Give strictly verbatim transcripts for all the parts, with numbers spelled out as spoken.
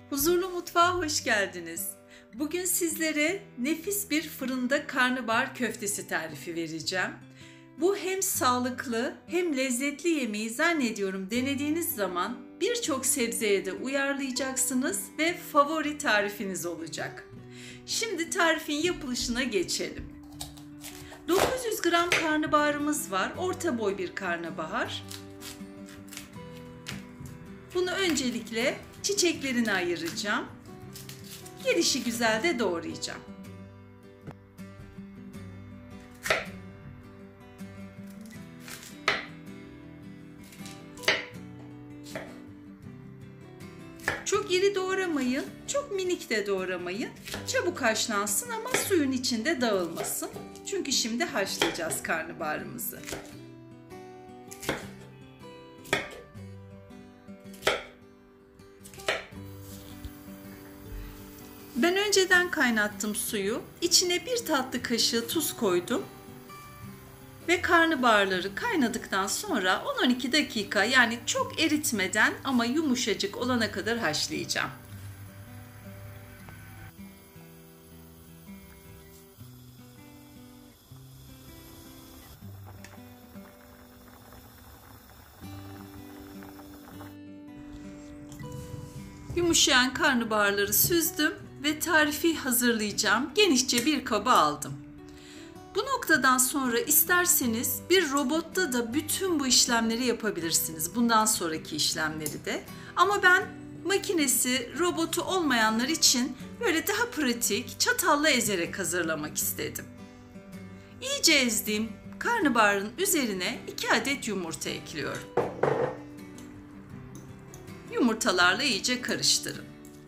Huzurlu Mutfağa hoş geldiniz. Bugün sizlere nefis bir fırında karnabahar köftesi tarifi vereceğim. Bu hem sağlıklı hem lezzetli yemeği zannediyorum denediğiniz zaman birçok sebzeye de uyarlayacaksınız ve favori tarifiniz olacak. Şimdi tarifin yapılışına geçelim. dokuz yüz gram karnabaharımız var. Orta boy bir karnabahar. Bunu öncelikle çiçeklerini ayıracağım. Gelişi güzel de doğrayacağım. Çok iri doğramayın, çok minik de doğramayın. Çabuk haşlansın ama suyun içinde dağılmasın. Çünkü şimdi haşlayacağız karnabaharımızı. Ben önceden kaynattım suyu. İçine bir tatlı kaşığı tuz koydum. Ve karnabaharları kaynadıktan sonra on on iki dakika, yani çok eritmeden ama yumuşacık olana kadar haşlayacağım. Yumuşayan karnabaharları süzdüm ve tarifi hazırlayacağım. Genişçe bir kaba aldım. Bu noktadan sonra isterseniz bir robotta da bütün bu işlemleri yapabilirsiniz. Bundan sonraki işlemleri de. Ama ben makinesi, robotu olmayanlar için böyle daha pratik, çatalla ezerek hazırlamak istedim. İyice ezdiğim karnabaharın üzerine iki adet yumurta ekliyorum. Yumurtalarla iyice karıştırın.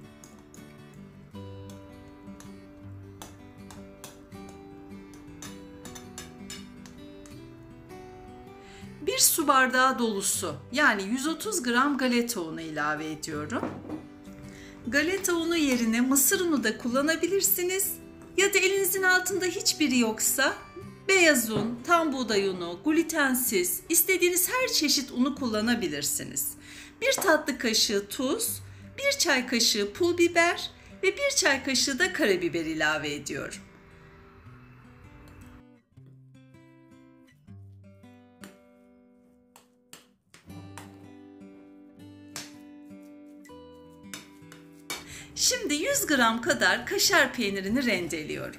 Bir su bardağı dolusu, yani yüz otuz gram galeta unu ilave ediyorum. Galeta unu yerine mısır unu da kullanabilirsiniz. Ya da elinizin altında hiçbiri yoksa beyaz un, tam buğday unu, glutensiz, istediğiniz her çeşit unu kullanabilirsiniz. Bir tatlı kaşığı tuz, bir çay kaşığı pul biber ve bir çay kaşığı da karabiber ilave ediyorum. Şimdi yüz gram kadar kaşar peynirini rendeliyorum.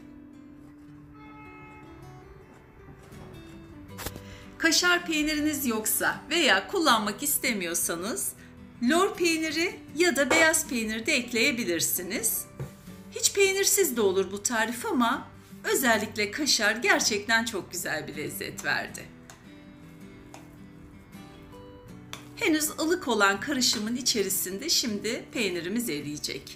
Kaşar peyniriniz yoksa veya kullanmak istemiyorsanız lor peyniri ya da beyaz peynir de ekleyebilirsiniz. Hiç peynirsiz de olur bu tarif ama özellikle kaşar gerçekten çok güzel bir lezzet verdi. Henüz ılık olan karışımın içerisinde şimdi peynirimiz eriyecek.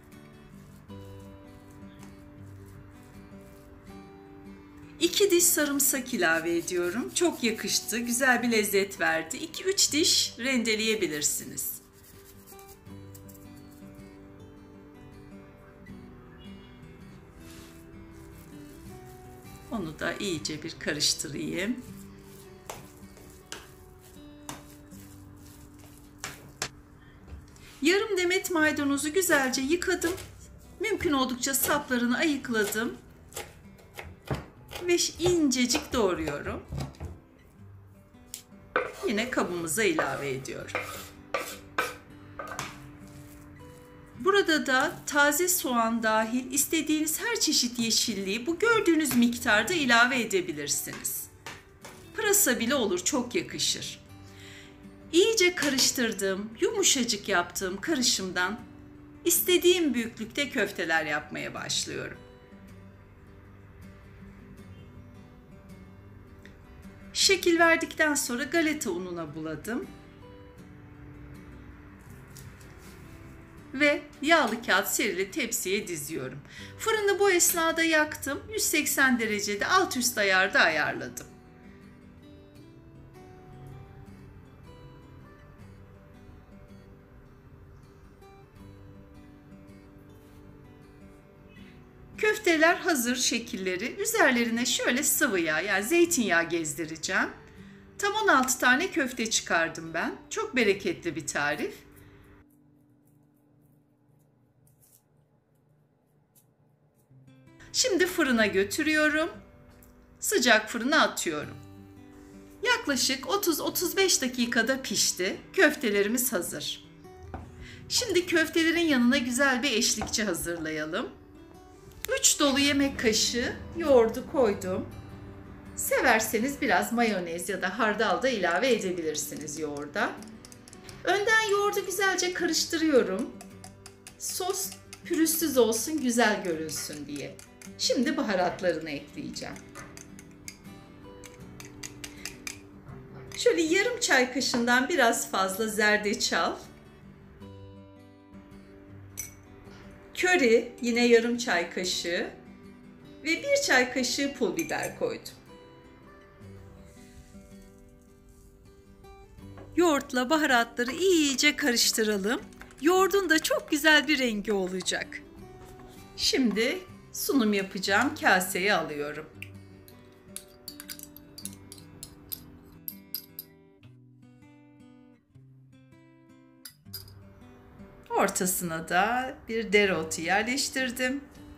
iki diş sarımsak ilave ediyorum. Çok yakıştı, güzel bir lezzet verdi. iki üç diş rendeleyebilirsiniz. Onu da iyice bir karıştırayım. Yarım demet maydanozu güzelce yıkadım. Mümkün oldukça saplarını ayıkladım. Ve incecik doğruyorum. Yine kabımıza ilave ediyorum. Burada da taze soğan dahil istediğiniz her çeşit yeşilliği bu gördüğünüz miktarda ilave edebilirsiniz. Pırasa bile olur, çok yakışır. İyice karıştırdığım, yumuşacık yaptığım karışımdan istediğim büyüklükte köfteler yapmaya başlıyorum. Şekil verdikten sonra galeta ununa buladım. Ve yağlı kağıt serili tepsiye diziyorum. Fırını bu esnada yaktım. yüz seksen derecede alt üst ayarda ayarladım. Köfteler hazır şekilleri. Üzerlerine şöyle sıvı yağ, yani zeytinyağı gezdireceğim. Tam on altı tane köfte çıkardım ben. Çok bereketli bir tarif. Şimdi fırına götürüyorum. Sıcak fırına atıyorum. Yaklaşık otuz otuz beş dakikada pişti. Köftelerimiz hazır. Şimdi köftelerin yanına güzel bir eşlikçi hazırlayalım. üç dolu yemek kaşığı yoğurdu koydum. Severseniz biraz mayonez ya da hardal da ilave edebilirsiniz yoğurda. Önden yoğurdu güzelce karıştırıyorum. Sos pürüzsüz olsun, güzel görünsün diye. Şimdi baharatlarını ekleyeceğim. Şöyle yarım çay kaşığından biraz fazla zerdeçal. Köri yine yarım çay kaşığı ve bir çay kaşığı pul biber koydum. Yoğurtla baharatları iyice karıştıralım. Yoğurdun da çok güzel bir rengi olacak. Şimdi sunum yapacağım kaseye alıyorum. Ortasına da bir dereotu yerleştirdim.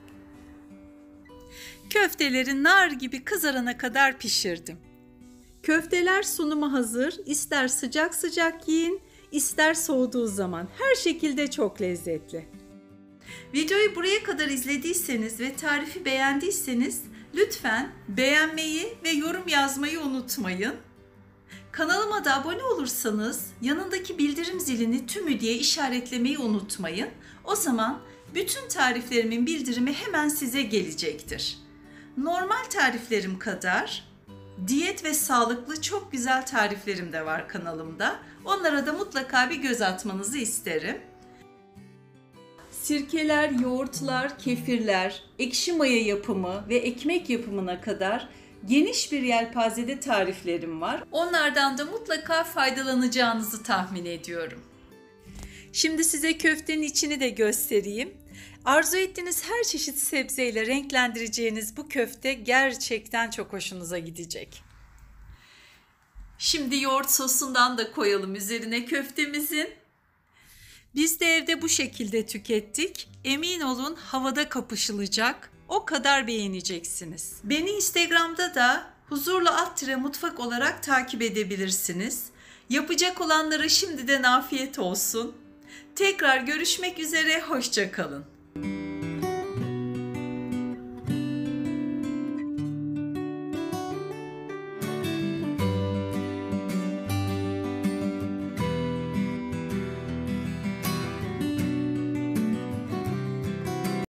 Köfteleri nar gibi kızarana kadar pişirdim. Köfteler sunuma hazır. İster sıcak sıcak yiyin, ister soğuduğu zaman. Her şekilde çok lezzetli. Videoyu buraya kadar izlediyseniz ve tarifi beğendiyseniz lütfen beğenmeyi ve yorum yazmayı unutmayın. Kanalıma da abone olursanız yanındaki bildirim zilini tümü diye işaretlemeyi unutmayın. O zaman bütün tariflerimin bildirimi hemen size gelecektir. Normal tariflerim kadar diyet ve sağlıklı çok güzel tariflerim de var kanalımda. Onlara da mutlaka bir göz atmanızı isterim. Sirkeler, yoğurtlar, kefirler, ekşi maya yapımı ve ekmek yapımına kadar geniş bir yelpazede tariflerim var. Onlardan da mutlaka faydalanacağınızı tahmin ediyorum. Şimdi size köftenin içini de göstereyim. Arzu ettiğiniz her çeşit sebzeyle renklendireceğiniz bu köfte gerçekten çok hoşunuza gidecek. Şimdi yoğurt sosundan da koyalım üzerine köftemizin. Biz de evde bu şekilde tükettik. Emin olun havada kapışılacak. O kadar beğeneceksiniz. Beni Instagram'da da huzurlu alt tire mutfak olarak takip edebilirsiniz. Yapacak olanlara şimdiden afiyet olsun. Tekrar görüşmek üzere, hoşça kalın.